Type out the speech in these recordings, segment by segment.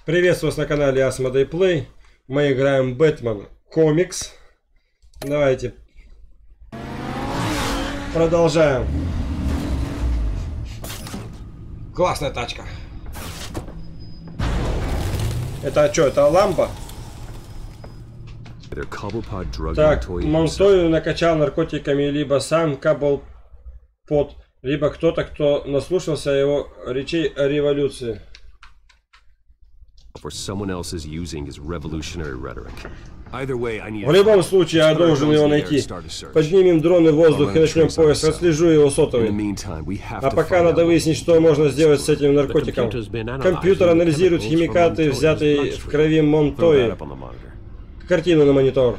Приветствую вас на канале Asmodee Play. Мы играем Бэтмен комикс. Давайте продолжаем. Классная тачка. Это что, это лампа? Так, Монтою накачал наркотиками либо сам Каблпот, либо кто-то, кто наслушался его речей о революции. В любом случае, я должен его найти. Поднимем дроны в воздух и начнем поиск. Отслежу его сотовый. А пока надо выяснить, что можно сделать с этим наркотиком. Компьютер анализирует химикаты, взятые в крови Монтои. Картину на монитор.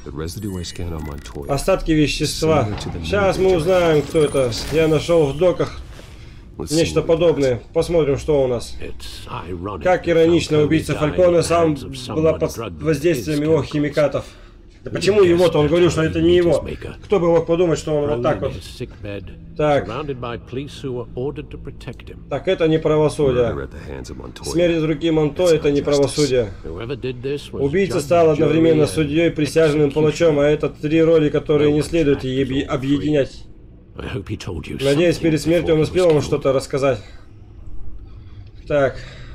Остатки вещества. Сейчас мы узнаем, кто это. Я нашел в доках нечто подобное. Посмотрим, что у нас. Как иронично, убийца Фальконе сам была под воздействием его химикатов. Да почему его-то? Он говорил, что это не его. Кто бы мог подумать, что он вот так вот. Так. Так, это не правосудие. Смерть из руки Монто — это не правосудие. Убийца стал одновременно судьей, присяжным палачом, а это три роли, которые не следует объединять. Надеюсь, перед смертью он успел вам что-то рассказать. Так.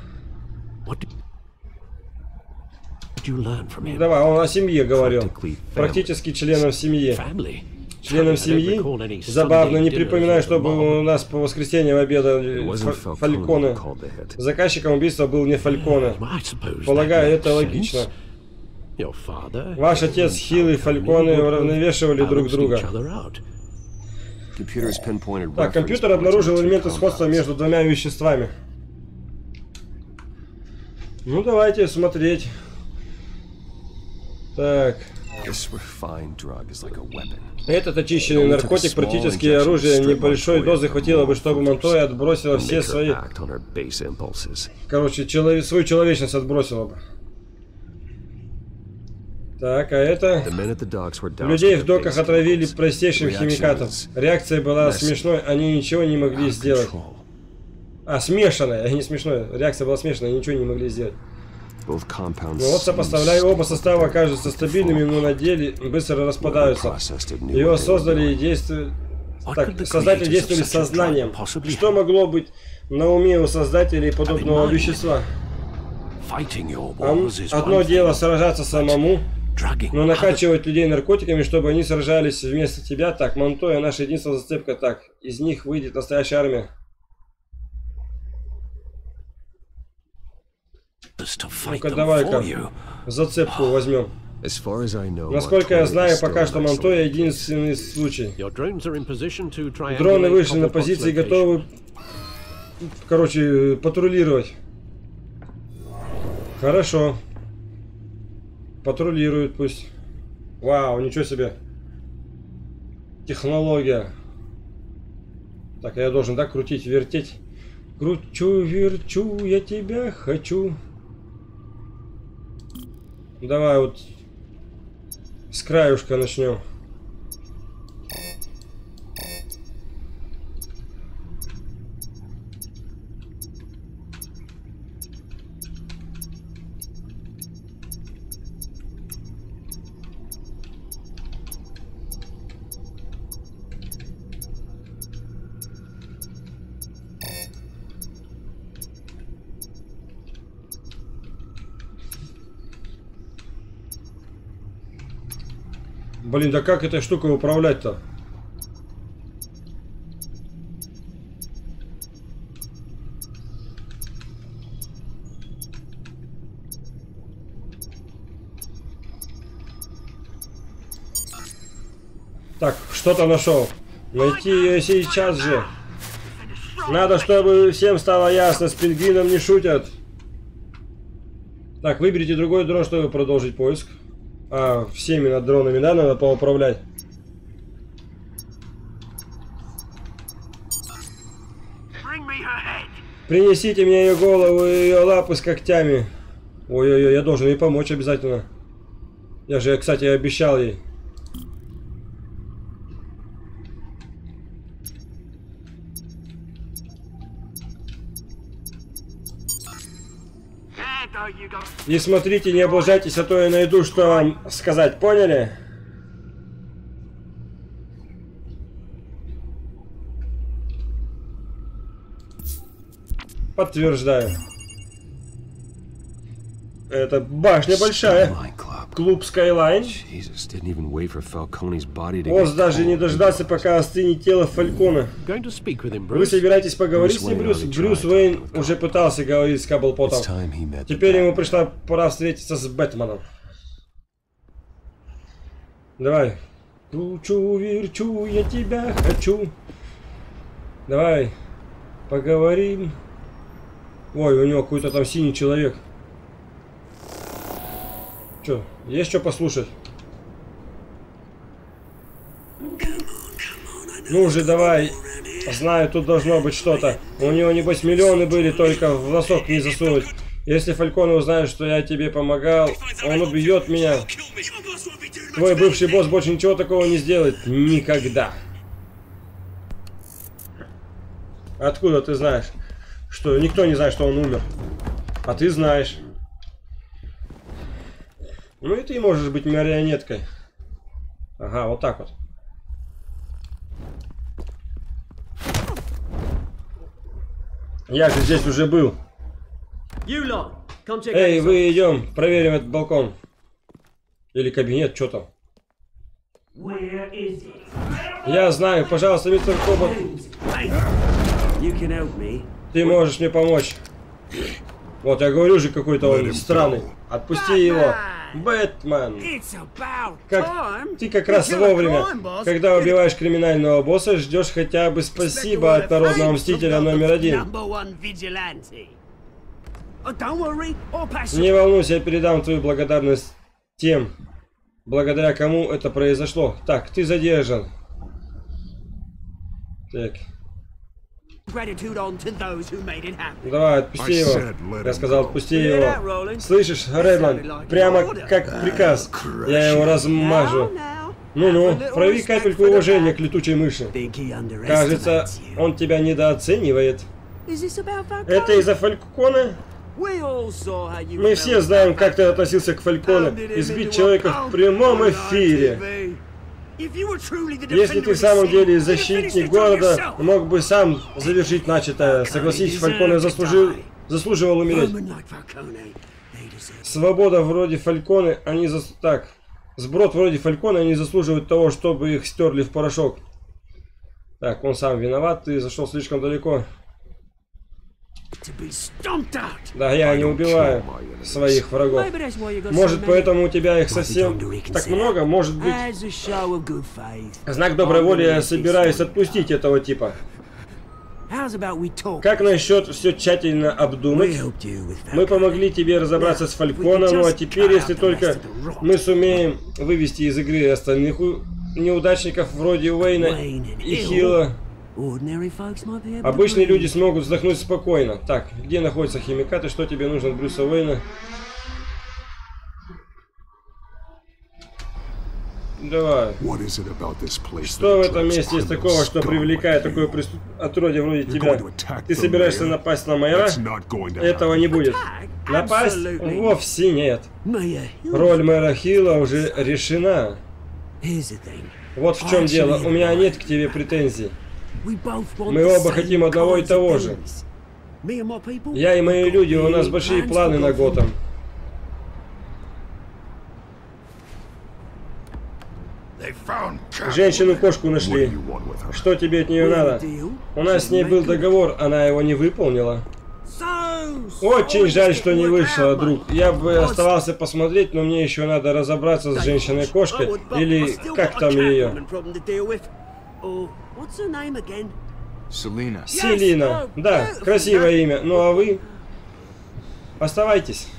Давай, он о семье говорил. Практически членом семьи. Членом семьи? Забавно, не припоминаю, чтобы у нас по воскресеньям обедали Фальконе. Заказчиком убийства был не Фальконе. Полагаю, это логично. Ваш отец Хилл и Фальконе уравновешивали друг друга. Так, компьютер обнаружил элементы сходства между двумя веществами. Ну, давайте смотреть. Так. Этот очищенный наркотик практически оружие. Небольшой дозы хватило бы, чтобы Монтоя отбросила все свои... Короче, свою человечность отбросила бы. Так, а это... Людей в доках отравили простейшим химикатом. Реакция была смешной, они ничего не могли сделать. А, смешанная, не смешной. Реакция была смешанная, они ничего не могли сделать. Ну вот, сопоставляя, оба состава кажутся стабильными, но на деле быстро распадаются. Его создали и действуют... Так, создатели действовали сознанием. Что могло быть на уме у создателей подобного вещества? Одно дело сражаться самому, но накачивать людей наркотиками, чтобы они сражались вместо тебя. Так, Монтоя наша единственная зацепка. Так, из них выйдет настоящая армия. Ну-ка, давай-ка зацепку возьмем. Насколько я знаю, пока что Монтоя единственный случай. Дроны вышли на позиции, готовы, короче, патрулировать. Хорошо. Патрулируют пусть. Вау, ничего себе. Технология. Так, я должен, да, крутить, вертеть. Кручу, верчу, я тебя хочу. Давай вот с краюшка начнем. Блин, да как этой штукой управлять-то? Так, что-то нашел. Найти ее сейчас же. Надо, чтобы всем стало ясно, с пингвином не шутят. Так, выберите другой дрон, чтобы продолжить поиск. А, всеми над дронами, да, надо поуправлять. Принесите мне ее голову и ее лапы с когтями. Ой-ой-ой, я должен ей помочь обязательно. Я же, кстати, обещал ей. И смотрите, не облажайтесь, а то я найду, что вам сказать. Поняли? Подтверждаю. Это башня большая. Клуб Skyline. Босс даже не дождался, пока остынет тело Фалькона. Вы собираетесь поговорить с ним, Брюс? Брюс Уэйн уже пытался говорить с Каблпотом. Теперь ему пришла пора встретиться с Бэтменом. Давай. Кручу, верчу, я тебя хочу. Давай. Поговорим. Ой, у него какой-то там синий человек. Че, есть что послушать? Ну уже давай. Знаю, тут должно быть что-то. У него, небось, миллионы были, только в носок не засунуть. Если Фальконе узнает, что я тебе помогал, он убьет меня. Твой бывший босс больше ничего такого не сделает. Никогда. Откуда ты знаешь? Что никто не знает, что он умер. А ты знаешь. Ну и ты можешь быть марионеткой. Ага, вот так вот. Я же здесь уже был. Эй, вы идем, проверим этот балкон. Или кабинет, что там. Я знаю, пожалуйста, мистер Кобот. Ты можешь мне помочь. Вот, я говорю же, какой-то он странный. Отпусти его. Бэтмен. Ты как раз вовремя. Когда убиваешь криминального босса, ждешь хотя бы спасибо от народного мстителя номер 1. Не волнуйся, я передам твою благодарность тем, благодаря кому это произошло. Так, ты задержан. Так. Давай, отпусти его. Я сказал, отпусти его. Слышишь, Редман? Прямо как приказ. Я его размажу. Ну-ну, прояви капельку уважения к летучей мыши. Кажется, он тебя недооценивает. Это из-за Фалькона? Мы все знаем, как ты относился к Фальконе. Избить человека в прямом эфире. Если ты в самом деле защитник города, мог бы сам завершить начатое. Согласись, Фальконе заслуживал умереть. Свобода вроде Фальконе, они так. Сброд вроде Фальконе, они заслуживают того, чтобы их стерли в порошок. Так, он сам виноват, ты зашел слишком далеко. Да, я не убиваю своих врагов. Может, поэтому у тебя их совсем так много? Может быть, знак доброй воли, я собираюсь отпустить этого типа. Как насчет все тщательно обдумать? Мы помогли тебе разобраться с Фальконом, ну а теперь, если только мы сумеем вывести из игры остальных неудачников вроде Уэйна и Хилла, обычные люди смогут вздохнуть спокойно. Так, где находятся химикаты? Что тебе нужно от Брюса Уэйна? Давай. Что в этом месте есть такого, что привлекает такое отродье вроде тебя? Ты собираешься напасть на мэра? Этого не будет. Напасть? Вовсе нет. Роль мэра Хилла уже решена. Вот в чем дело. У меня нет к тебе претензий. Мы оба хотим одного и того же. Я и мои люди, у нас большие планы на Готэм. Женщину-кошку нашли. Что тебе от нее надо? У нас с ней был договор, она его не выполнила. Очень жаль, что не вышло, друг. Я бы оставался посмотреть, но мне еще надо разобраться с женщиной-кошкой. Или как там ее? Селина. Да, красивое имя. Ну а вы? Оставайтесь.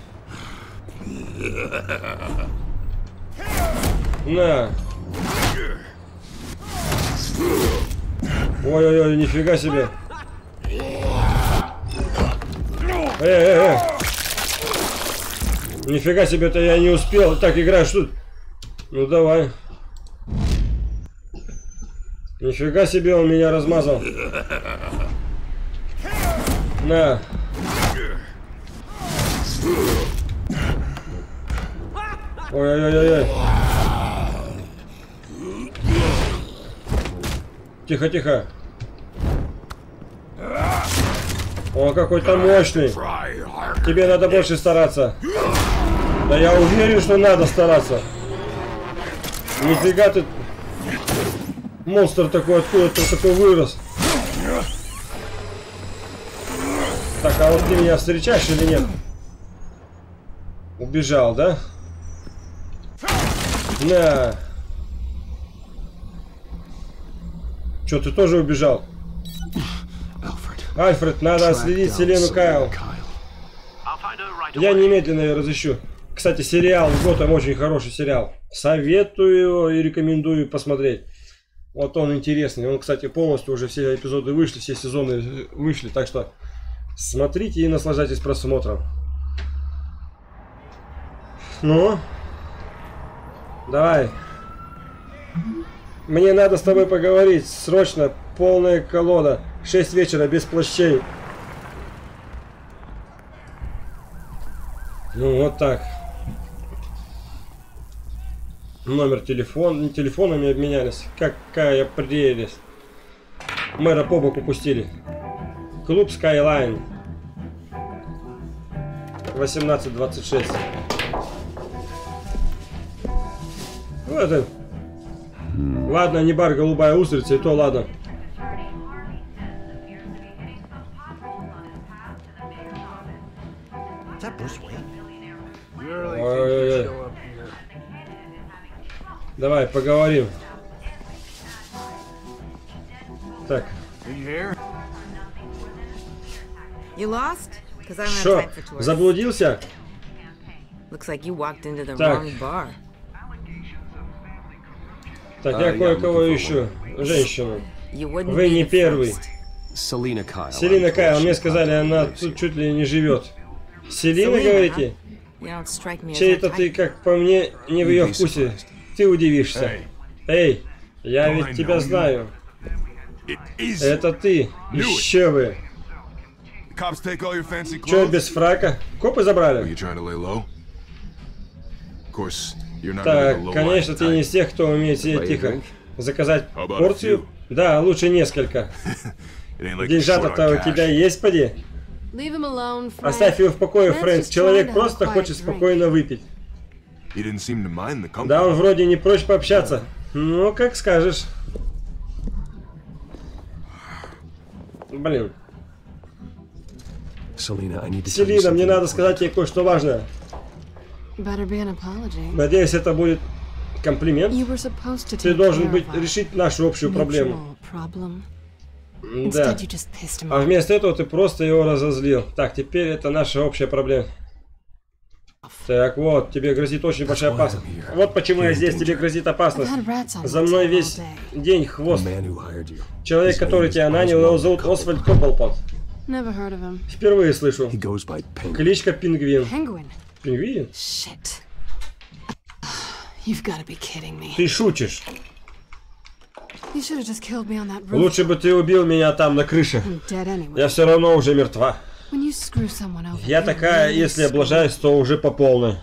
На. Ой-ой-ой, нифига себе. Нифига себе-то я не успел. Так, играешь тут. Ну давай. Нифига себе, он меня размазал. На. Ой-ой-ой-ой. Тихо, тихо. Он какой-то мощный. Тебе надо больше стараться. Да я уверен, что надо стараться. Нифига ты... Монстр такой, откуда ты такой вырос? Так, а вот ты меня встречаешь или нет? Убежал, да? На. Чё, ты тоже убежал? Альфред, надо отследить Селену Кайл. Я немедленно ее разыщу. Кстати, сериал Готэм очень хороший сериал. Советую и рекомендую посмотреть. Вот он интересный. Он, кстати, полностью уже все эпизоды вышли, все сезоны вышли. Так что смотрите и наслаждайтесь просмотром. Ну? Давай. Мне надо с тобой поговорить. Срочно. Полная колода. 6 вечера без плащей. Ну, вот так. Номер телефона. Телефонами обменялись. Какая прелесть. Мэра по боку пустили. Клуб Skyline. 18:26. Вот это. Ладно, не бар, голубая устрица, и то ладно. Ой-ой-ой. Давай, поговорим. Так. Шо, заблудился? Так. Так, я кое-кого ищу. Женщину. Вы не первый. Селина Кайл. Мне сказали, она тут чуть ли не живет. Селина, говорите? Чей-то ты, как по мне, не в ее вкусе. Ты удивишься. Эй, я ведь тебя знаю. Это ты. Еще вы. Че, без фрака? Копы забрали? Так, конечно, ты не из тех, кто умеет сидеть тихо. Заказать порцию? Да, лучше несколько. Деньжата-то у тебя есть, поди? Оставь его в покое, Фрэнк. Человек просто хочет спокойно выпить. Да, он вроде не прочь пообщаться. Ну, как скажешь. Блин. Селина, мне надо сказать тебе кое-что важное. Надеюсь, это будет комплимент. Ты должен решить нашу общую проблему. Да. А вместо этого ты просто его разозлил. Так, теперь это наша общая проблема. Так вот, тебе грозит очень большая опасность. Вот почему я здесь, тебе грозит опасность. За мной весь день хвост. Человек, который тебя нанял, его зовут Освальд Копплпот. Впервые слышу. Кличка Пингвин. Пингвин? Ты шутишь. Лучше бы ты убил меня там, на крыше. Я все равно уже мертва. Я такая, если облажаюсь, то уже по полной.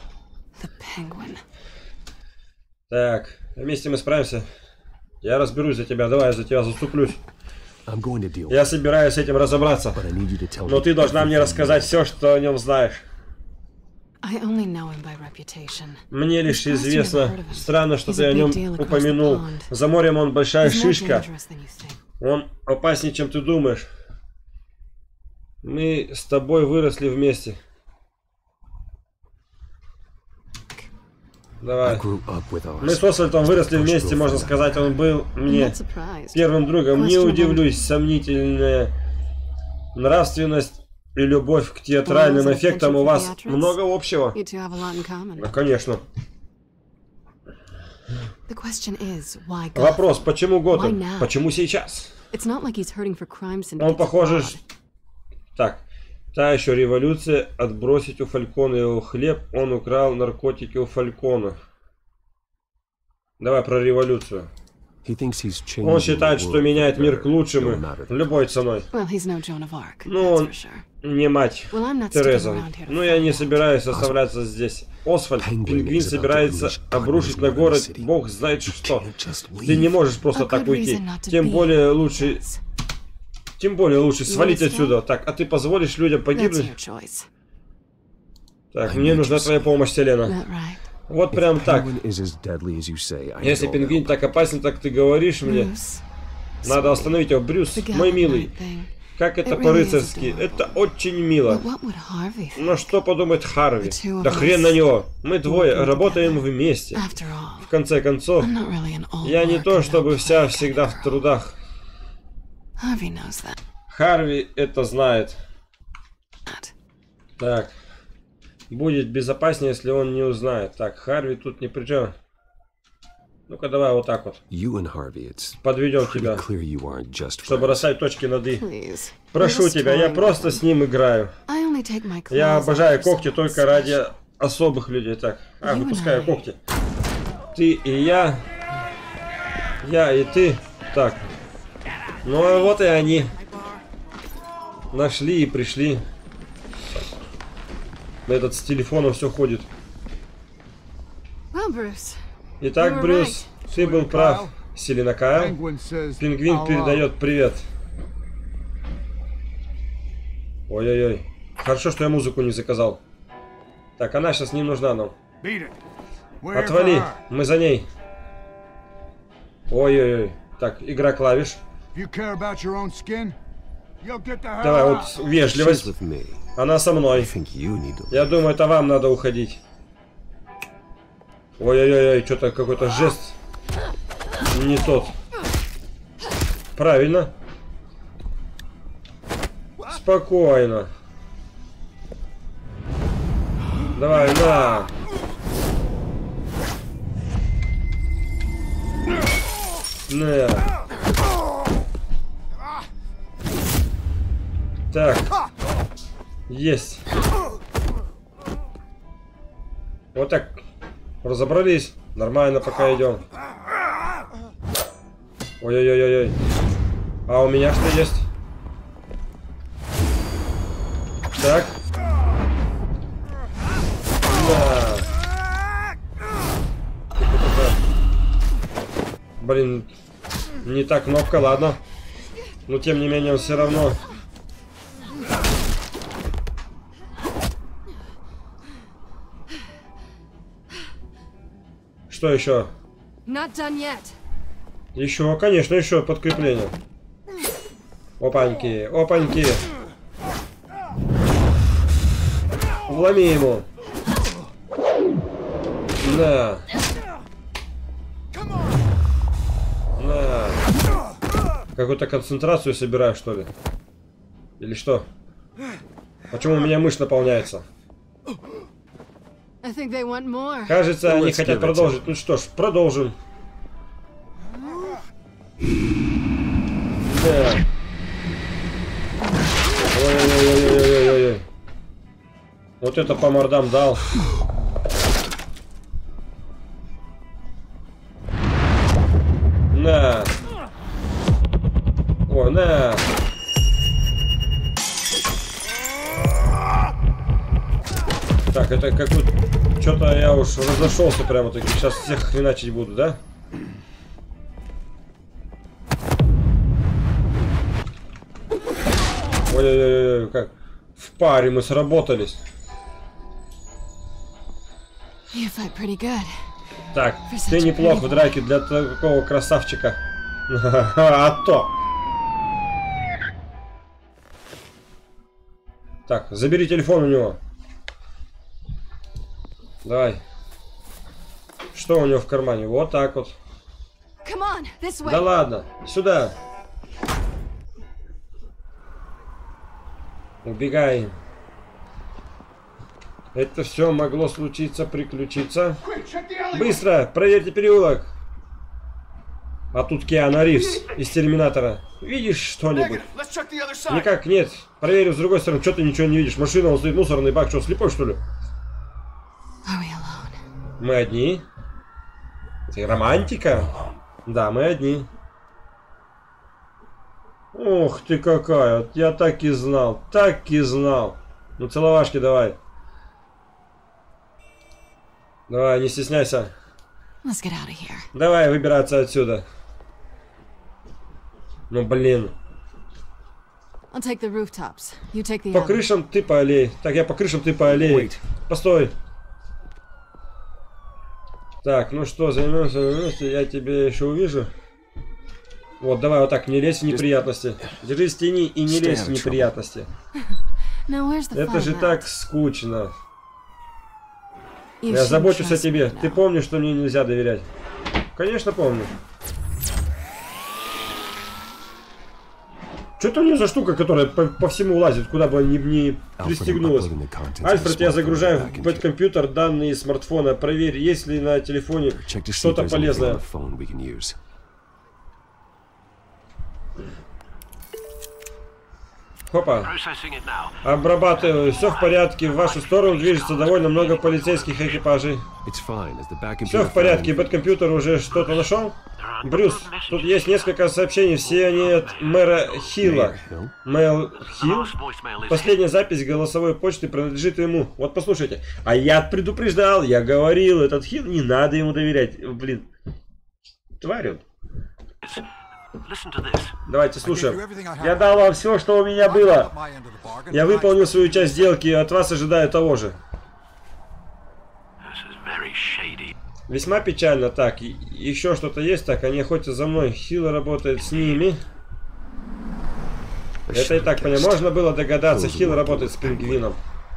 Так, вместе мы справимся. Я разберусь за тебя, давай я за тебя заступлюсь. Я собираюсь с этим разобраться. Но ты должна мне рассказать все, что о нем знаешь. Мне лишь известно. Странно, что ты о нем упомянул. За морем он большая шишка. Он опаснее, чем ты думаешь. Мы с тобой выросли вместе. Давай. Мы с Освальдом выросли вместе, можно сказать, он был мне первым другом. Не удивлюсь, сомнительная нравственность и любовь к театральным эффектам у вас много общего. Да, конечно. Вопрос, почему Готэм? Почему сейчас? Он, похоже... Так, та еще революция, отбросить у Фалькона его хлеб, он украл наркотики у Фалькона. Давай про революцию. Он считает, что меняет мир к лучшему любой ценой. Но он не мать Тереза. Но я не собираюсь оставляться здесь. Освальд, пингвин собирается обрушить на город бог знает что. Ты не можешь просто так уйти. Тем более лучше свалить отсюда. Так, а ты позволишь людям погибнуть? Так, мне нужна твоя помощь, Селена. Вот прям так. Если пингвин так опасен, так ты говоришь мне. Надо остановить его. Брюс, мой милый. Как это по-рыцарски? Это очень мило. Но что подумает Харви? Да хрен на него. Мы двое работаем вместе. В конце концов, я не то чтобы всегда в трудах. Харви это знает. Так. Будет безопаснее, если он не узнает. Так, Харви тут ни при чем. Ну-ка, давай вот так вот. Подведем тебя, чтобы расставить точки над «и». Прошу тебя, я просто с ним играю. Я обожаю когти только ради особых людей. Так, выпускаю когти. Ты и я и ты. Так. Ну вот и они. Нашли и пришли. Этот с телефоном все ходит. Итак, Брюс, ты был прав. Селена Кайл. Пингвин передает привет. Ой-ой-ой. Хорошо, что я музыку не заказал. Так, она сейчас не нужна нам. Отвали, мы за ней. Ой-ой-ой. Так, игра клавиш. Давай, вот вежливость. Она со мной. Я думаю, это вам надо уходить. Ой-ой-ой, что-то какой-то жест не тот. Правильно. Спокойно. Давай, на. На. Так. Есть. Вот так. Разобрались. Нормально пока идем. Ой-ой-ой-ой. А у меня что есть? Так. Да. Блин. Не та кнопка, ладно. Но тем не менее все равно. Что еще? Еще, конечно, еще подкрепление. Опаньки, опаньки. Вломи ему. На. На. Какую-то концентрацию собираю, что ли? Или что? Почему у меня мышь наполняется? Кажется, они хотят продолжить. Ну что ж, продолжим. Да. Ой-ой-ой-ой-ой-ой-ой. Вот это по мордам дал. На. О, на. Так, это какой-то... Что-то я уж разошелся прямо-таки. Сейчас всех хреначить буду, да? Ой-ой-ой, как в паре мы сработались. Так, ты неплох в драке для такого красавчика. А то. Так, забери телефон у него. Давай. Что у него в кармане? Вот так вот. Да ладно, сюда. Убегаем. Это все могло случиться, приключиться. Быстро, проверьте переулок. А тут Киану Ривз из Терминатора. Видишь что-нибудь? Никак нет. Проверю с другой стороны. Что ты ничего не видишь? Машина, он стоит, мусорный бак. Что, слепой что ли? Мы одни? Это романтика? Да, мы одни. Ух ты какая. Я так и знал. Так и знал. Ну, целовашки давай. Давай, не стесняйся. Давай выбираться отсюда. Ну, блин. По крышам ты по аллее. Так, я по крышам, ты по аллее. Постой. Так, ну что, займемся вместе, я тебя еще увижу. Вот, давай вот так, не лезь в неприятности. Держись в тени и не лезь в неприятности. Это же так скучно. Я забочусь о тебе. Ты помнишь, что мне нельзя доверять? Конечно, помню. Что это у нее за штука, которая по всему лазит, куда бы ни пристегнулась? Альфред, я загружаю в бэткомпьютер данные смартфона. Проверь, есть ли на телефоне что-то полезное. Хопа. Обрабатываю. Все в порядке. В вашу сторону движется довольно много полицейских экипажей. Все в порядке. Бэткомпьютер уже что-то нашел? Брюс, тут есть несколько сообщений. Все они от мэра Хилла. Мэл Хилл? Последняя запись голосовой почты принадлежит ему. Вот послушайте. А я предупреждал, я говорил, этот Хилл, не надо ему доверять. Блин. Тварь он. Давайте слушаем. Я дал вам все, что у меня было. Я выполнил свою часть сделки, от вас ожидаю того же. Весьма печально. Так, еще что-то есть. Так, они охотятся за мной. Хилл работает с ними. Это и так понятно. Можно было догадаться. Хилл работает с пингвином.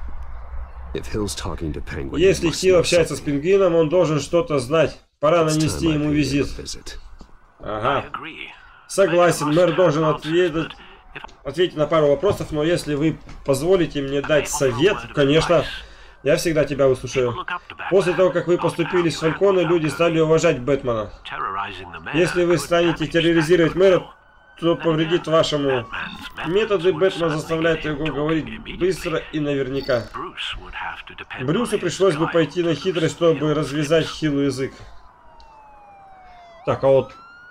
Если Хилл общается с пингвином, он должен что-то знать. Пора нанести ему визит. Ага. Согласен, мэр должен ответить на пару вопросов, но если вы позволите мне дать совет, конечно, я всегда тебя выслушаю. После того, как вы поступили с Фальконе, люди стали уважать Бэтмена. Если вы станете терроризировать мэра, то повредит вашему. Методы Бэтмена заставляют его говорить быстро и наверняка. Брюсу пришлось бы пойти на хитрость, чтобы развязать Хиллу язык. Так, а вот...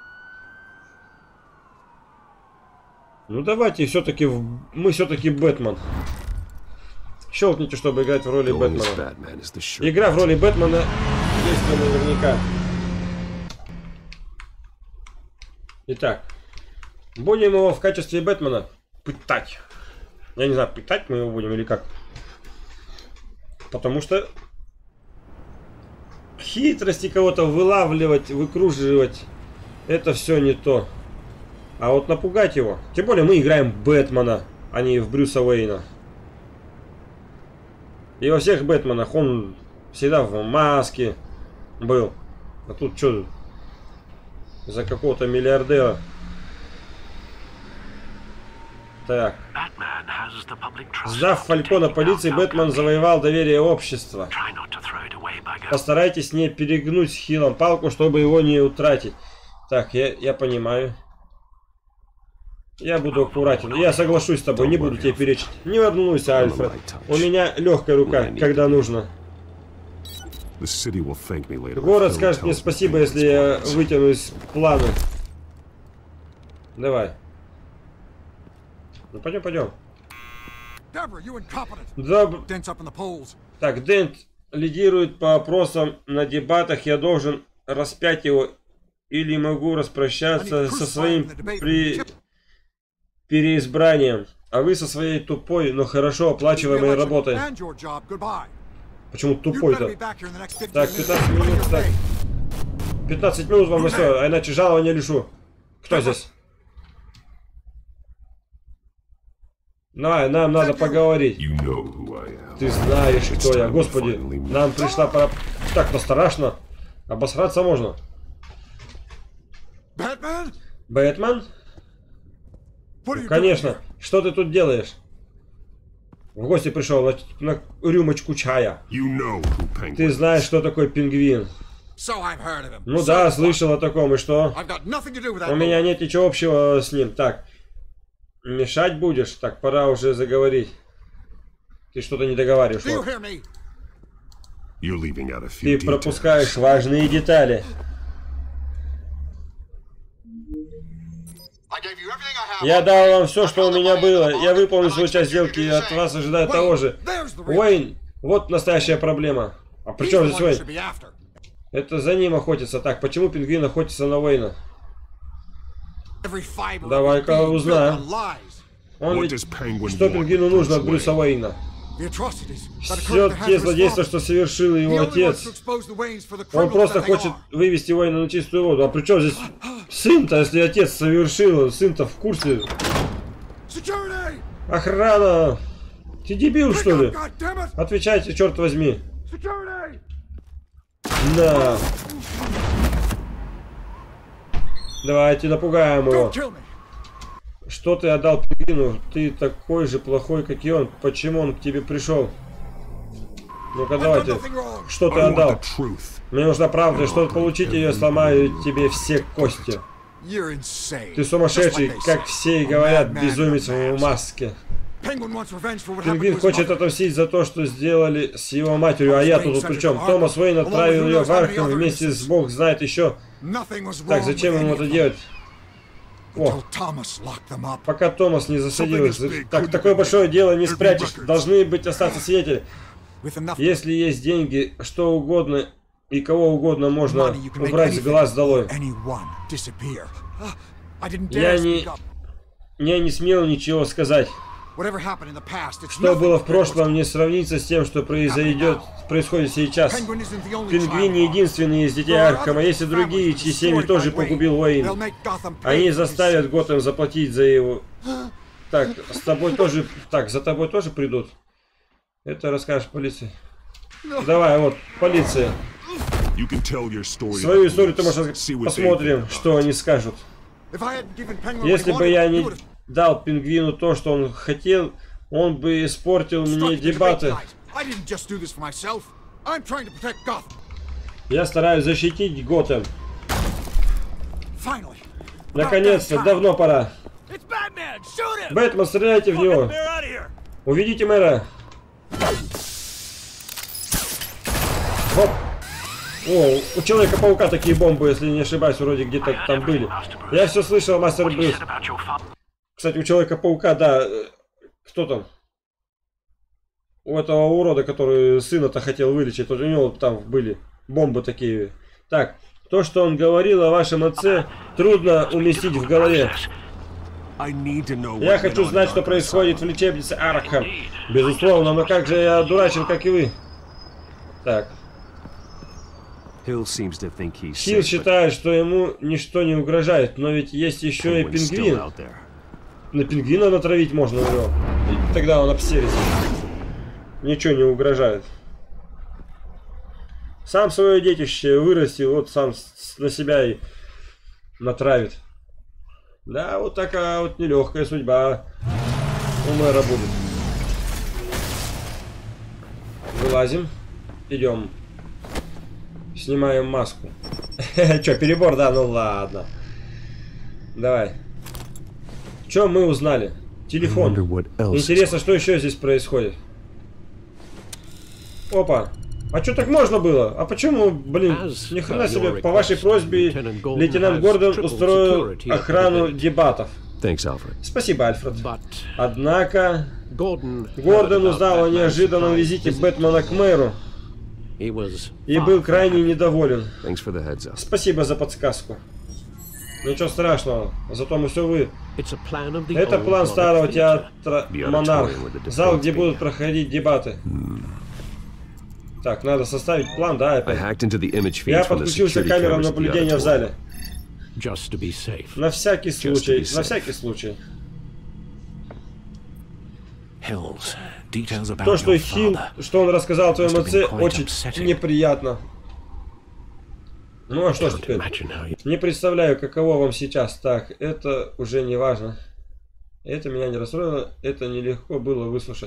Ну давайте все-таки мы все-таки Бэтмен. Щелкните, чтобы играть в роли Бэтмена. Игра в роли Бэтмена есть наверняка. Итак, будем его в качестве Бэтмена пытать. Я не знаю, пытать мы его будем или как. Потому что хитрости кого-то вылавливать, выкруживать, это все не то. А вот напугать его. Тем более мы играем Бэтмена, а не в Брюса Уэйна. И во всех Бэтменах он всегда в маске был. А тут что? За какого-то миллиардера. Так. Сдав Фалькона полиции, Бэтмен завоевал доверие общества. Постарайтесь не перегнуть с Хиллом палку, чтобы его не утратить. Так, я понимаю. Я буду аккуратен. Я соглашусь с тобой, не буду тебе перечить. Не волнуйся, Альфред. У меня легкая рука, когда нужно. Город скажет мне спасибо, если я вытяну из плана. Давай. Ну пойдем, пойдем. Так, Дент лидирует по опросам на дебатах. Я должен распять его или могу распрощаться со своим переизбранием, а вы со своей тупой, но хорошо оплачиваемой работой. Почему тупой-то? Так, 15 минут, так. 15 минут вам на все, а иначе жалования лишу. Кто здесь? Давай, нам надо поговорить. Ты знаешь, кто я. Господи, нам пришла пора... Так-то страшно. Обосраться можно. Бэтмен? Конечно. Что ты тут делаешь? В гости пришел на рюмочку чая. Ты знаешь, что такое пингвин? Ну да, слышал о таком. И что? У меня нет ничего общего с ним. Так. Мешать будешь? Так, пора уже заговорить. Ты что-то не договариваешь. Вот. Ты пропускаешь важные детали. Я дал вам все, что у меня было. Я выполнил свою часть сделки, и от вас ожидаю того же. Уэйн, вот настоящая проблема. А при чем здесь Уэйн? Это за ним охотится. Так, почему пингвин охотится на Уэйна? Давай-ка узнаем. Он ведь... Что пингвину нужно от Брюса Уэйна? Все те злодейства, что совершил его отец. Он просто хочет вывести Уэйна на чистую воду. А при чем здесь сын-то, если отец совершил? Сын-то в курсе. Охрана! Ты дебил, что ли? Отвечайте, черт возьми. Да. Давайте напугаем его. Что ты отдал пингвину? Ты такой же плохой, как и он. Почему он к тебе пришел? Ну-ка, давайте. Что ты отдал? Мне нужна правда. Чтобы получить ее, сломаю тебе все кости. Ты сумасшедший, как все и говорят, безумец в маске. Пингвин хочет отомстить за то, что сделали с его матерью, а я тут при чем? Томас Уэйн отправил ее в Арkham вместе с Бог знает еще. Так, зачем ему это делать? О, пока Томас не засадил. Так, такое большое дело не спрячешь. Должны быть остаться свидетели. Если есть деньги, что угодно и кого угодно можно убрать с глаз долой. Я не смел ничего сказать. Что было в прошлом, не сравнится с тем, что происходит сейчас. Пингвин не единственный из детей Аркхема, есть и другие, чьи семьи тоже погубил Уэйн. Они заставят Готэм заплатить за его... Так, с тобой тоже... Так, за тобой тоже придут? Это расскажешь полиции. Давай, вот, полиция. Свою историю ты можешь... Посмотрим, что они скажут. Если бы я не... дал пингвину то, что он хотел, он бы испортил мне дебаты. Я стараюсь защитить Готэм. Наконец-то, давно пора. Бэтмен, стреляйте в него. Уведите мэра. Хоп. О, у Человека-паука такие бомбы, если не ошибаюсь, вроде где-то там были. Я все слышал, мастер Брюс. Кстати, у Человека-паука, да, кто там? У этого урода, который сына-то хотел вылечить, вот у него там были бомбы такие. Так, то, что он говорил о вашем отце, трудно уместить в голове. Я хочу знать, что происходит в лечебнице Аркхем. Безусловно, но как же я дурачен, как и вы. Так. Хилл считает, что ему ничто не угрожает, но ведь есть еще и пингвин. На пингвина натравить можно его. И тогда он обсерится. Ничего не угрожает. Сам свое детище вырастил, вот сам на себя и натравит. Да, вот такая вот нелегкая судьба у мэра будет. Вылазим. Идем. Снимаем маску. Че, перебор, да? Ну ладно. Давай. Что мы узнали? Телефон. Интересно, что еще здесь происходит? Опа. А что так можно было? А почему, блин, ни хрена себе, по вашей просьбе лейтенант Гордон устроил охрану дебатов. Спасибо, Альфред. Однако Гордон узнал о неожиданном визите Бэтмена к мэру и был крайне недоволен. Спасибо за подсказку. Ничего страшного, зато мы все вы. Это план старого театра «Монарх». Зал, где будут проходить дебаты. Так, надо составить план, да, опять. Я подключился к камерам наблюдения в зале. На всякий случай, на всякий случай. То, что Хилл, что он рассказал о твоем отце, очень неприятно. Ну а что ж теперь? Не представляю, каково вам сейчас. Так, это уже не важно. Это меня не расстроило, это нелегко было выслушать.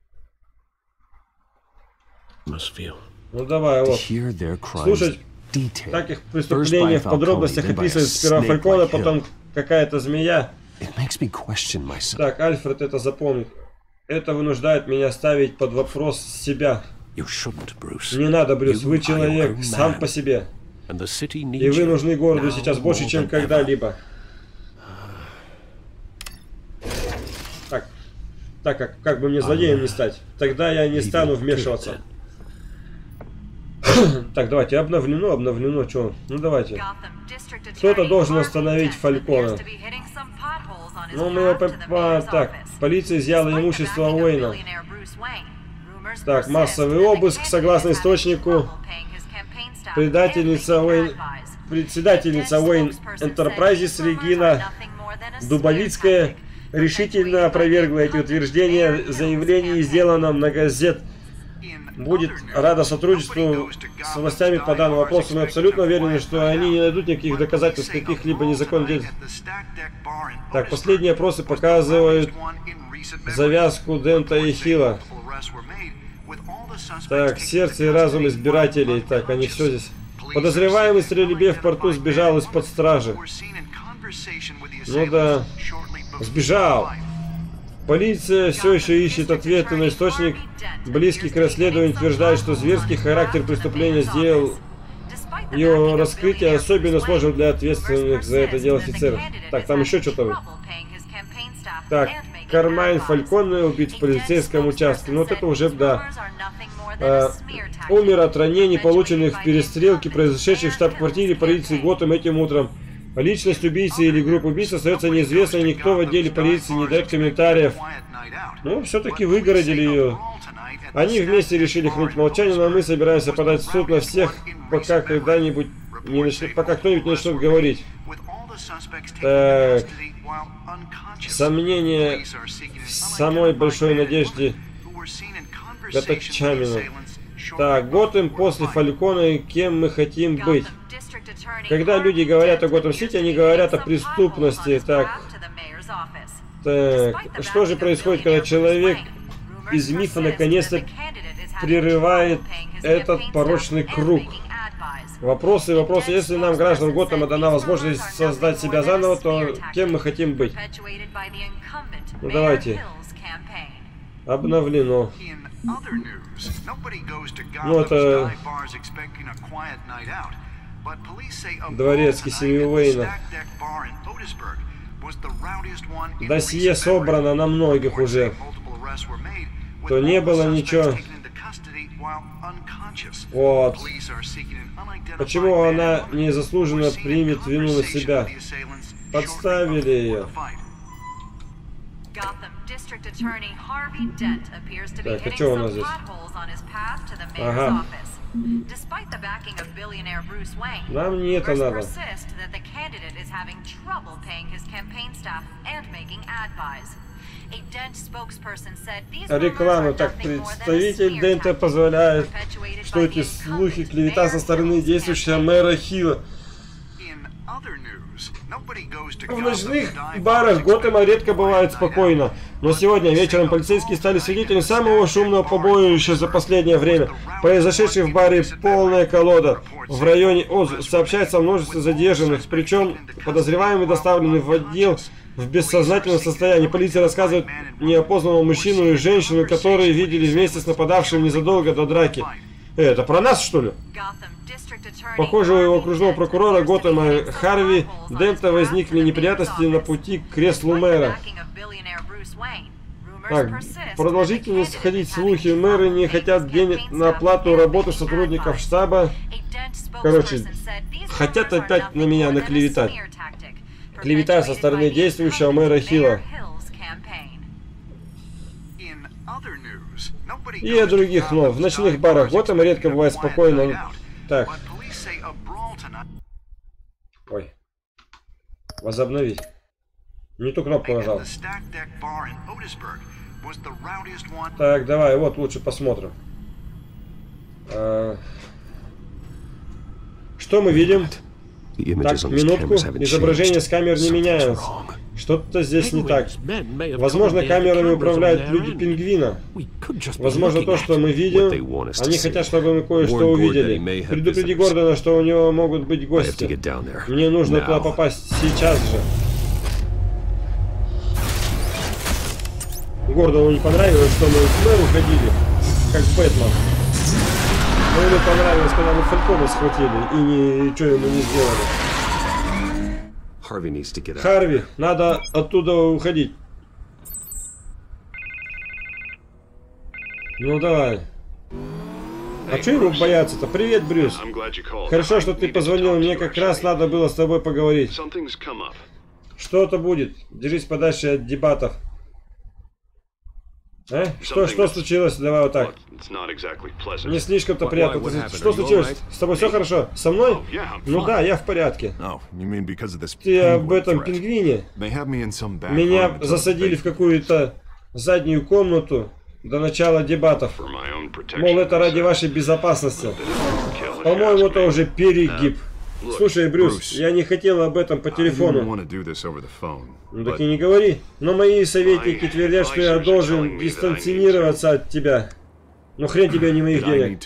Ну давай, вот. Слушать, как их преступления в подробностях описывают сперва Фалькона, потом какая-то змея. Так, Альфред это запомнит. Это вынуждает меня ставить под вопрос себя. Не надо, Брюс, вы человек сам по себе. И вы нужны городу сейчас больше, чем когда-либо. Так как бы мне злодеем не стать. Тогда я не стану вмешиваться. Так, давайте, обновлено, что? Ну, давайте. Кто-то должен остановить Фалькона. Ну, мы его... Так, полиция изъяла имущество Уэйна. Так, массовый обыск, согласно источнику. Председательница Уэйн Enterprises Регина Дубовицкая решительно опровергла эти утверждения. Заявление сделано на газет. Будет рада сотрудничеству с властями по данному вопросу. Мы абсолютно уверены, что они не найдут никаких доказательств каких-либо незаконных действий. Так, последние опросы показывают завязку Дента и Хилла. Так, сердце и разум избирателей. Так, они все здесь. Подозреваемый стрельбе в порту сбежал из-под стражи. Ну да, сбежал. Полиция все еще ищет ответы, но источник, близкий к расследованию, утверждает, что зверский характер преступления сделал его раскрытие особенно сложным для ответственных за это дело офицеров. Так, там еще что-то. Так, Кармайн Фальконе убит в полицейском участке. Ну вот это уже, да. Умер от ранений, полученных в перестрелке, произошедшей в штаб-квартире полиции Готэм этим утром. Личность убийцы или группа убийц остается неизвестной, никто в отделе полиции не дает комментариев. Ну, все-таки выгородили ее. Они вместе решили хранить молчание, но мы собираемся подать в суд на всех, пока кто-нибудь не начнет говорить. Так. Сомнения в самой большой надежде Катачамина. Так, Готэм после Фалькона, кем мы хотим быть? Когда люди говорят о Готэм-Сити, они говорят о преступности. Так, что же происходит, когда человек из мифа наконец-то прерывает этот порочный круг? Вопросы. Если нам, гражданам Готэма, дана возможность создать себя заново, то кем мы хотим быть? Ну давайте. Обновлено. Ну это... Дворецкий семьи Уэйна. Досье собрано на многих уже. То не было ничего. Вот. Почему она незаслуженно примет вину на себя? Подставили ее. Так, а что у нас здесь? Ага. Нам не это надо. Реклама. Так, представитель Дента позволяет, что эти слухи клевета со стороны действующего мэра Хилла. В ночных барах Готэма редко бывает спокойно, но сегодня вечером полицейские стали свидетелями самого шумного побоища за последнее время. Произошедший в баре полная колода. В районе Оз сообщается о множестве задержанных, причем подозреваемые доставлены в отдел в бессознательном состоянии. Полиция рассказывает неопознанного мужчину и женщину, которые видели вместе с нападавшим незадолго до драки. Это про нас, что ли? Похоже, у окружного прокурора Готэма Харви Дента возникли неприятности на пути к креслу мэра. Так, продолжительность ходить слухи. Мэры не хотят денег на оплату работы сотрудников штаба. Короче, хотят опять на меня наклеветать. Клевета со стороны действующего мэра Хилла. И о других, но в ночных барах Готэма редко бывает спокойно. Так. Ой. Возобновить. Не ту кнопку нажал. Так, давай, вот лучше посмотрим. Что мы видим? Так, минутку. Изображение с камер не меняется. Что-то здесь не так. Возможно, камерами управляют люди-пингвина. Возможно, то, что мы видим, они хотят, чтобы мы кое-что увидели. Предупреди Гордона, что у него могут быть гости. Мне нужно туда попасть сейчас же. Гордону не понравилось, что мы к мэру ходили, как Бэтмен. Но ему понравилось, когда мы Фалькона схватили и ничего ему не сделали. Харви, надо оттуда уходить. Ну давай. А что его бояться-то? Привет, Брюс. Хорошо, что ты позвонил. Мне как раз надо было с тобой поговорить. Что-то будет. Держись подальше от дебатов. Что случилось? Давай вот так. Не слишком-то приятно. Что случилось? С тобой все хорошо? Со мной? Ну да, я в порядке. Ты об этом пингвине? Меня засадили в какую-то заднюю комнату до начала дебатов. Мол, это ради вашей безопасности. По-моему, это уже перегиб. Слушай, Брюс, я не хотел об этом по телефону. Ну так и не говори. Но мои советники твердят, что я должен дистанцироваться от тебя. Ну хрен тебе, не моих денег.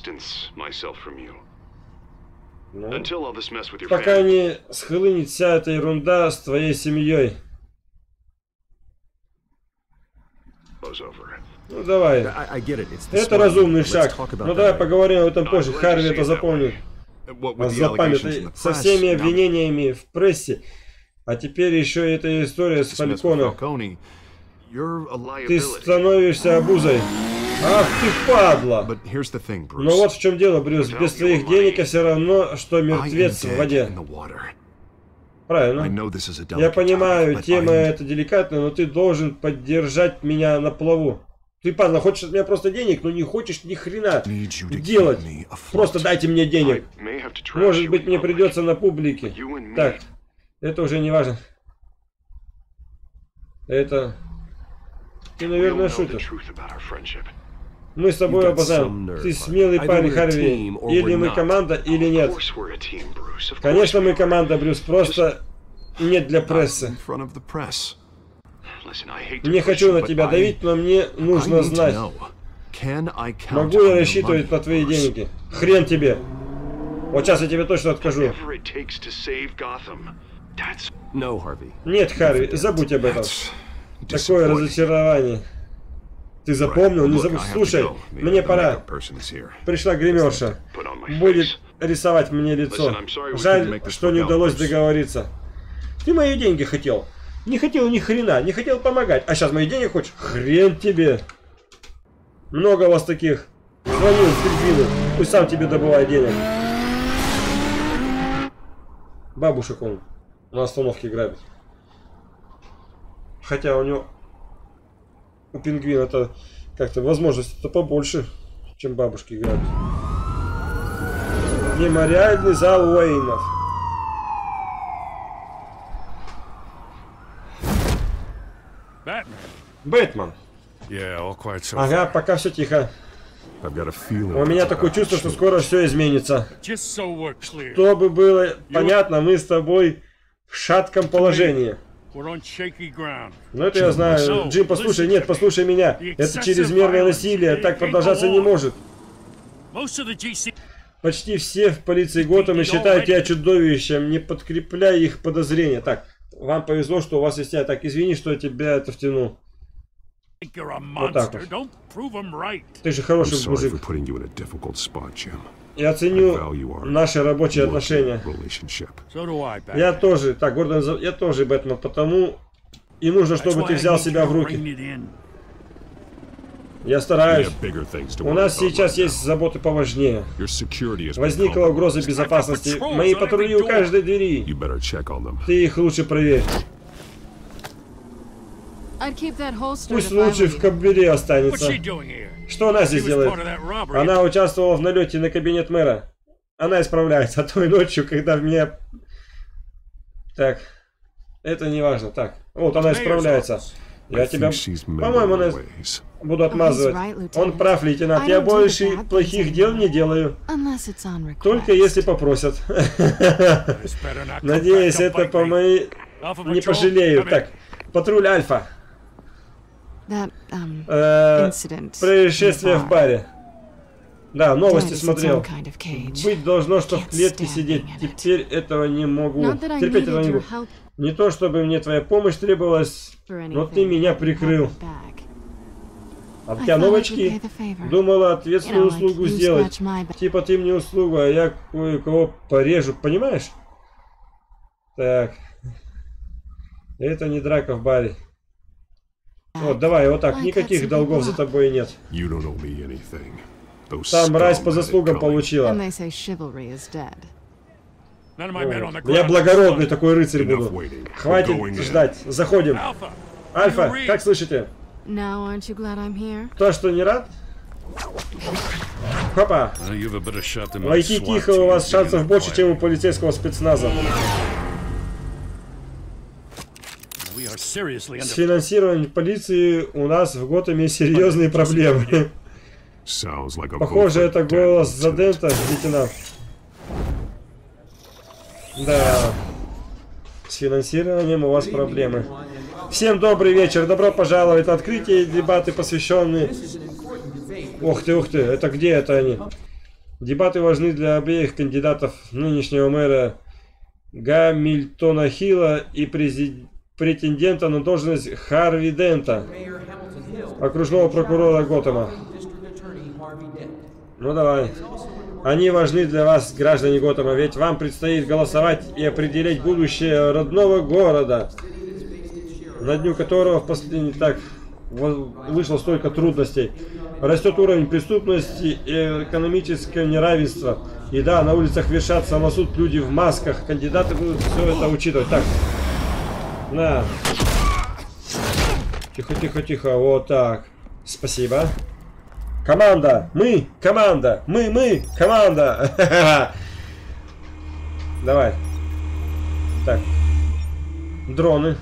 Ну, пока не схлынет вся эта ерунда с твоей семьей. Ну давай. Это разумный шаг. Ну давай поговорим об этом позже. Харви это запомнит. Запамятай. Со всеми обвинениями в прессе. А теперь еще эта история с Фальконе. Ты становишься обузой. Ах ты падла! Но вот в чем дело, Брюс. Без твоих денег я все равно, что мертвец в воде. Правильно. Я понимаю, тема эта деликатная, но ты должен поддержать меня на плаву. Ты, падла, хочешь от меня просто денег, но не хочешь ни хрена делать. Просто дайте мне денег. Может быть, мне придется на публике. Так, это уже не важно. Это... Ты, наверное, шутишь. Мы с тобой оба знаем. Ты смелый парень, Харви. Или мы команда, или нет. Конечно, мы команда, Брюс. Просто нет для прессы. Не хочу на тебя давить, но мне нужно знать. Могу я рассчитывать на твои деньги? Хрен тебе. Вот сейчас я тебе точно откажу. Нет, Харви, забудь об этом. Такое разочарование. Ты запомнил? Не забудь. Слушай, мне пора. Пришла гримерша. Будет рисовать мне лицо. Жаль, что не удалось договориться. Ты мои деньги хотел. Не хотел ни хрена, не хотел помогать. А сейчас мои деньги хочешь? Хрен тебе. Много у вас таких. Звонил в пингвину. Пусть сам тебе добывает денег. Бабушек он на остановке грабит. Хотя у него... У пингвина-то как-то возможности-то побольше, чем бабушки грабят. Мемориальный зал Уэйнов. Бэтмен. Ага, пока все тихо. У меня такое чувство, что скоро все изменится. Чтобы было понятно, мы с тобой в шатком положении. Ну это я знаю. Джим, послушай, нет, послушай меня. Это чрезмерное насилие, так продолжаться не может. Почти все в полиции Готэма считают тебя чудовищем, не подкрепляя их подозрения. Так, вам повезло, что у вас есть я. Так, извини, что я тебя это втянул. Вот так вот. Ты же хороший мужик. Я ценю наши рабочие отношения. Я тоже, так, Гордон, я тоже, Бэтмен, потому и нужно, чтобы ты взял себя в руки. Я стараюсь. У нас сейчас есть заботы поважнее. Возникла угроза безопасности. Мои патрули у каждой двери. Ты их лучше проверь. Пусть лучше в кобуре останется. Что она здесь делает? Она участвовала в налете на кабинет мэра. Она исправляется. А той ночью, когда меня... Так. Это не важно. Так. Вот она исправляется. Я тебя... По-моему, она... Буду отмазывать. Он прав, лейтенант. Я больше плохих дел не делаю. Только если попросят. Надеюсь, это по моей... Не пожалею. Так. Патруль Альфа. Происшествие в баре. Да, новости смотрел. Быть должно, что в клетке сидеть. Теперь этого не могу. Терпеть этого не могу. Не то, чтобы мне твоя помощь требовалась, но ты меня прикрыл. А у тебя новые очки? Думала ответственную услугу сделать. Типа ты мне услугу, а я кое-кого порежу. Понимаешь? Так. Это не драка в баре. Вот, давай, вот так. Никаких долгов за тобой нет. Там мразь по заслугам получила. Я благородный такой рыцарь буду. Хватит ждать. Заходим. Альфа, как слышите? То, что не рад? Хопа. Войти тихо, у вас шансов больше, чем у полицейского спецназа. С финансированием полиции у нас в Готэме серьезные проблемы. Похоже, это голос Задента, лейтенант. Да. С финансированием у вас проблемы. Всем добрый вечер. Добро пожаловать на открытие и дебаты, посвященные... Ух ты, это где это они? Дебаты важны для обеих кандидатов нынешнего мэра Гамильтона Хилла и претендента на должность Харви Дента, окружного прокурора Готэма. Ну давай. Они важны для вас, граждане Готэма, ведь вам предстоит голосовать и определять будущее родного города, на дню которого в последний так вышло столько трудностей. Растет уровень преступности и экономическое неравенство. И да, на улицах вершат самосуд люди в масках. Кандидаты будут все это учитывать. Так. На. Тихо. Вот так. Спасибо. Команда. Мы. Команда. Мы. Команда. Давай. Так. Дроны.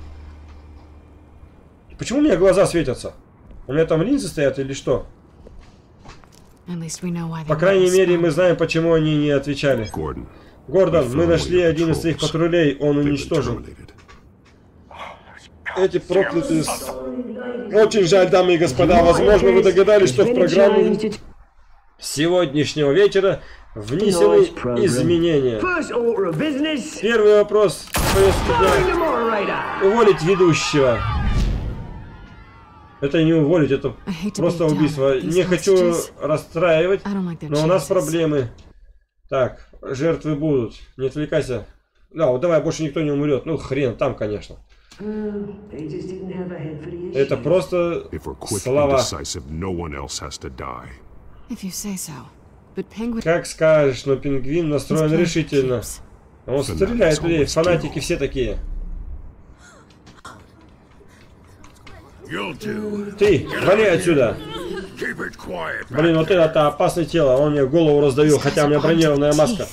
Почему у меня глаза светятся? У меня там линзы стоят или что? По крайней мере, мы знаем, почему они не отвечали. Гордон, мы нашли один из своих патрулей, он уничтожен. Эти проклятые... Очень жаль, дамы и господа, возможно, вы догадались, что в программу сегодняшнего вечера внесены изменения. Первый вопрос. Уволить ведущего. Это не уволить, это просто убийство. Не хочу расстраивать, но у нас проблемы. Так, жертвы будут. Не отвлекайся. Да, вот давай, больше никто не умрет. Ну, хрен там, конечно. Это просто слова. Как скажешь, но пингвин настроен решительно. Он стреляет в людей, фанатики все такие. Ты, вали отсюда! Блин, вот это опасное тело, он мне голову раздавил, хотя у меня бронированная маска.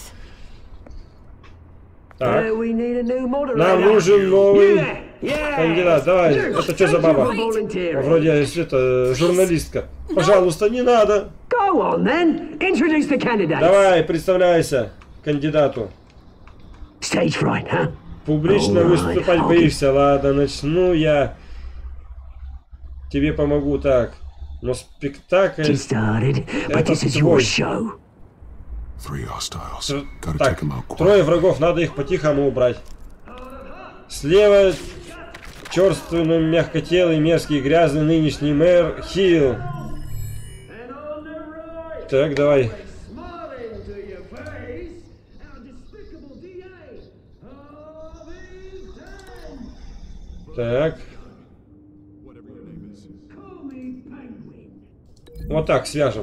Так. Нам нужен новый кандидат. Давай, это что за баба? Вроде это журналистка. Пожалуйста, не надо. Давай, представляйся кандидату. Публично выступать боишься. Ладно, начну я. Тебе помогу, так. Но спектакль... Это твой. Так, 3 врагов, надо их по-тихому убрать. Слева черствый, но мягкотелый, мерзкий, грязный нынешний мэр Хилл. Так, давай. Так. Вот так свяжем.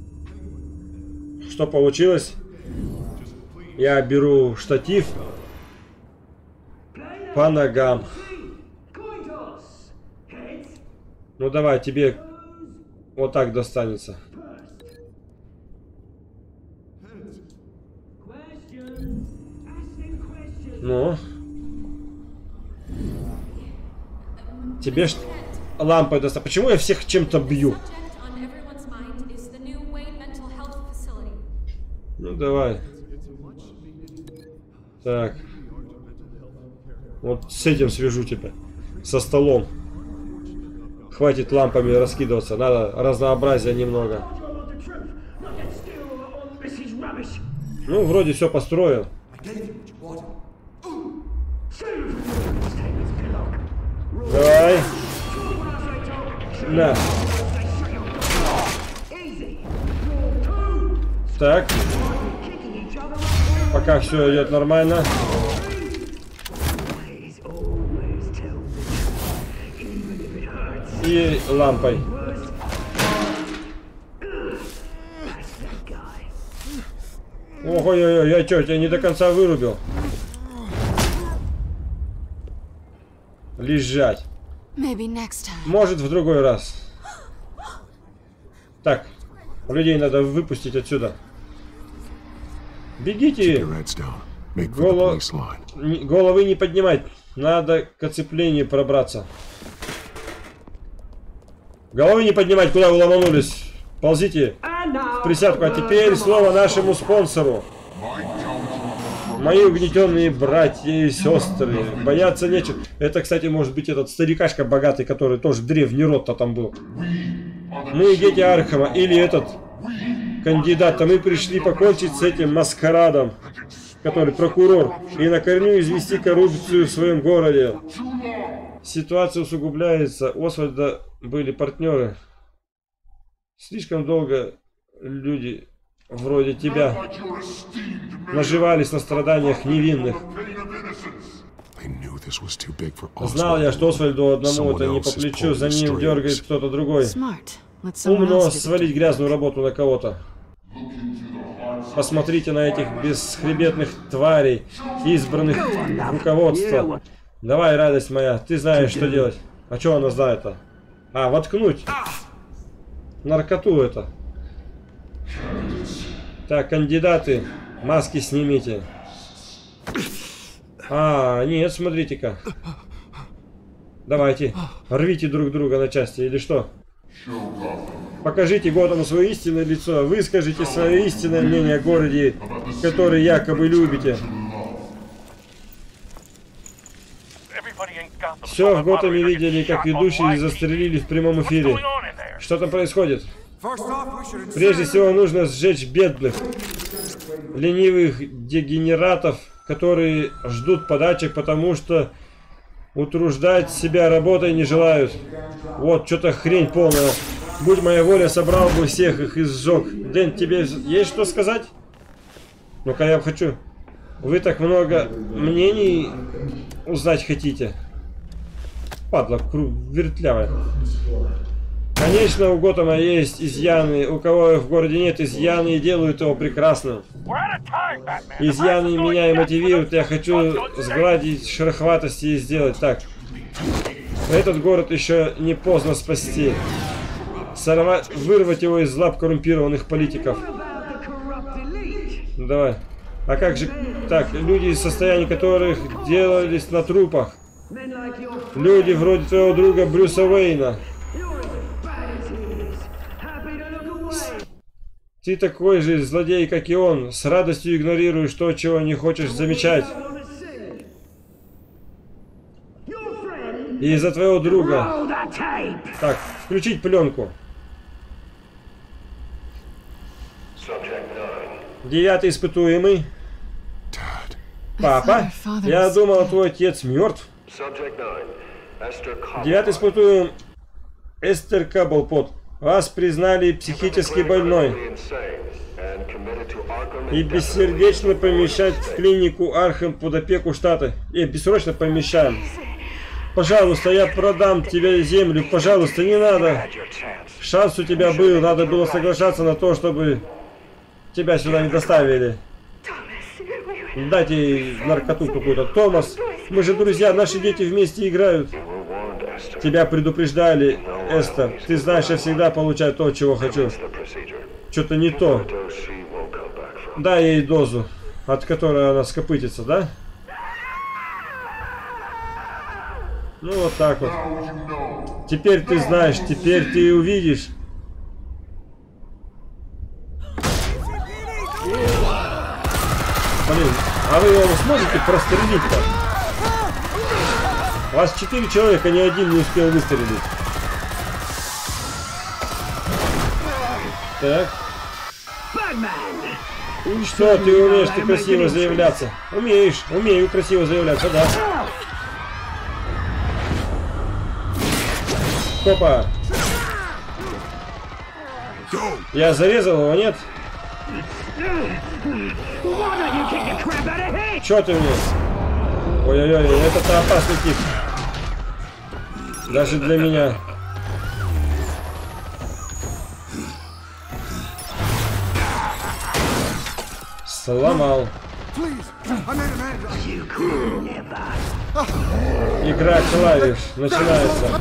Что получилось? Я беру штатив по ногам. Ну давай, тебе вот так достанется. Ну. Тебе лампой достанется. Почему я всех чем-то бью? Ну давай. Так. Вот с этим свяжу тебя. Со столом. Хватит лампами раскидываться. Надо разнообразия немного. Ну, вроде все построил. Давай. На. Так. Пока все идет нормально. и лампой. Ой-ой-ой, я что, тебя не до конца вырубил? Лежать. Может, в другой раз. Так, людей надо выпустить отсюда. Бегите. Головы не поднимать. Надо к оцеплению пробраться. Головы не поднимать, куда вы ломанулись. Ползите в присядку. А теперь слово нашему спонсору. Мои угнетенные братья и сестры. Бояться нечего. Это, кстати, может быть этот старикашка богатый, который тоже древний род-то там был. Мы дети Архама. Или этот кандидат. А мы пришли покончить с этим маскарадом, который прокурор, и на корню извести коррупцию в своем городе. Ситуация усугубляется. У Освальда были партнеры. Слишком долго люди вроде тебя наживались на страданиях невинных. Знал я, что Освальду одному это не по плечу, за ним дергает кто-то другой. Умно свалить грязную работу на кого-то. Посмотрите на этих бесхребетных тварей, избранных руководства. Давай, радость моя, ты знаешь, что делать. А что она знает-то? А, воткнуть. Наркоту это. Так, кандидаты, маски снимите. А, нет, смотрите-ка. Давайте, рвите друг друга на части, или что? Покажите Готэму свое истинное лицо. Выскажите свое истинное мнение о городе, который якобы любите. Все в Готэме видели, как ведущие застрелили в прямом эфире. Что там происходит? Прежде всего нужно сжечь бедных, ленивых дегенератов, которые ждут подачек, потому что утруждать себя работой не желают. Вот, что-то хрень полная. Будь моя воля, собрал бы всех их и сжег. Дэн, тебе есть что сказать? Ну-ка, я хочу. Вы так много мнений узнать хотите. Падла, вертлявая. Конечно, у Готэма есть изъяны. У кого в городе нет изъяны и делают его прекрасным. Изъяны меня и мотивируют. Я хочу сгладить шероховатости и сделать так. Этот город еще не поздно спасти. Вырвать его из лап коррумпированных политиков. Давай. А как же так? Люди, состояние которых делались на трупах. Люди вроде твоего друга Брюса Уэйна. Ты такой же злодей, как и он. С радостью игнорируешь то, чего не хочешь замечать. И из-за твоего друга. Так, включить пленку. 9-й испытуемый. Папа, я думал, твой отец мертв. 9-й испытуемый. Эстер Каблпот. Вас признали психически больной и бессердечно помещать в клинику Архам под опеку штата. Бессрочно помещаем. Пожалуйста, я продам тебе землю. Пожалуйста, не надо. Шанс у тебя был. Надо было соглашаться на то, чтобы тебя сюда не доставили. Дайте наркоту какую-то. Томас, мы же друзья, наши дети вместе играют. Тебя предупреждали, Эстер. Ты знаешь, я всегда получаю то, чего хочу. Что-то не то. Дай ей дозу, от которой она скопытится, да? Ну вот так вот. Теперь ты знаешь, теперь ты увидишь. Блин, а вы его сможете прострелить-то? У вас 4 человека, ни один не успел выстрелить. Так. Что ты умеешь, ты красиво заявляться? Умеешь, умею красиво заявляться, да. Опа. Я зарезал его, нет? Чё ты мне? Ой-ой-ой, это-то опасный тип. Даже для меня. Сломал. Игра клавиш начинается.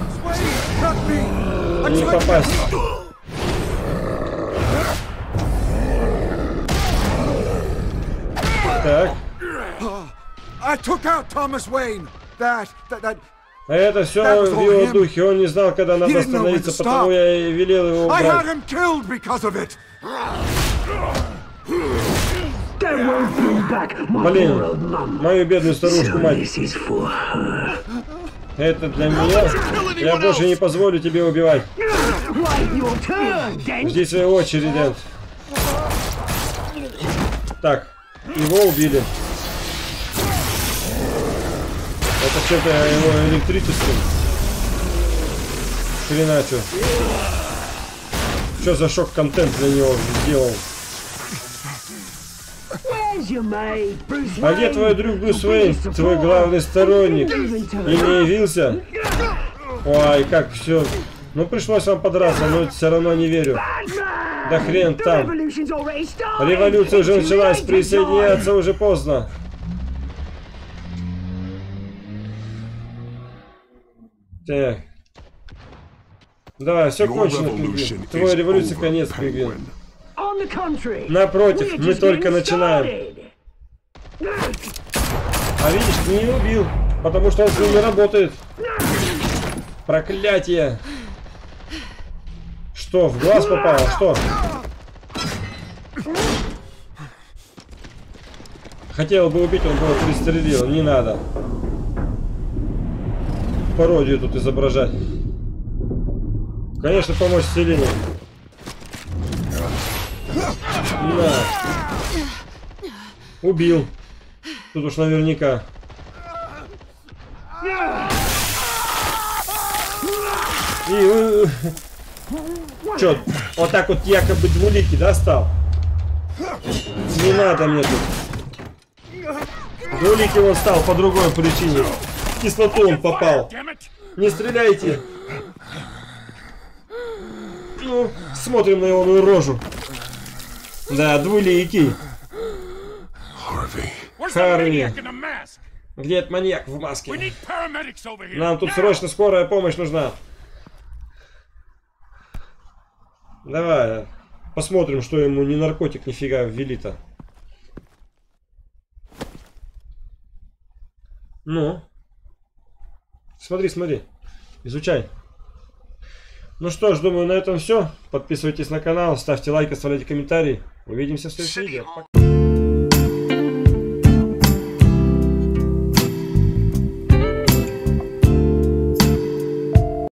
Не попасть. Так. А это все в его духе. Он не знал, когда надо остановиться, потому я и велел его убрать. Блин, мою бедную старушку мать. Это для меня. Я больше не позволю тебе убивать. Жди своей очереди. Так, его убили. Это что-то его электричеством. Хреначу. Что за шок-контент для него сделал? А где твой друг Брюс Уэйн, твой главный сторонник? И не явился? Ой, как все. Ну пришлось вам подраться, но все равно не верю. Да хрен там. Революция уже началась, присоединяться уже поздно. Так. Давай, все кончено, пингвин. Твоя революция конец, пингвин. Напротив, мы только начинаем. А видишь, ты не убил, потому что он с ним не работает. Проклятие. Что, в глаз попало? Что? Хотел бы убить, он бы его пристрелил. Не надо. Пародию тут изображать. Конечно, помочь Селине. На. Убил. Тут уж наверняка. И... Чё, вот так вот якобы двуликий достал? Не надо мне тут. Двуликий он стал по другой причине. В кислоту он попал. Не стреляйте. Ну, смотрим на его рожу. Да, двуликий. Харви. Где этот маньяк в маске? Нам тут срочно скорая помощь нужна. Давай, посмотрим, что ему ни наркотик, нифига ввели-то. Ну. Смотри, смотри. Изучай. Ну что ж, думаю, на этом все. Подписывайтесь на канал, ставьте лайк, оставляйте комментарии. Увидимся в следующем видео.